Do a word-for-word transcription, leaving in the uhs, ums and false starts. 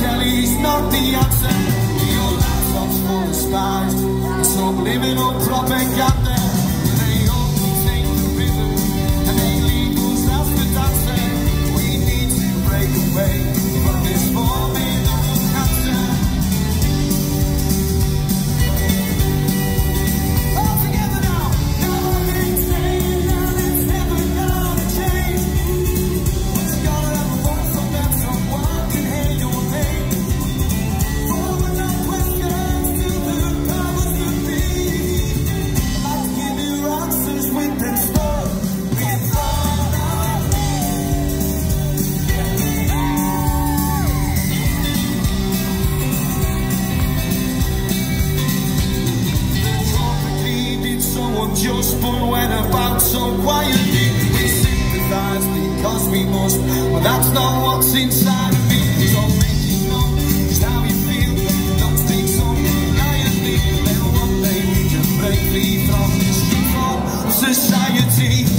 telly's not the answer. Your laptop's full of spies, subliminal propaganda. They all take the rhythm and they leave us as the dancer. We need to break away from this formidable cancer. All together now, nothing's saying that it's never gonna change. But you gotta have a voice so that someone can hear your name. Forward no questions to the powers that be. I'd like to give you answers with them stuff. We've run out. Did someone just but went about so quietly? We sympathize because we must, but that's not what's inside of me. So making known is how you feel. Don't speak so reliantly. Then one day we can break free from this control of society.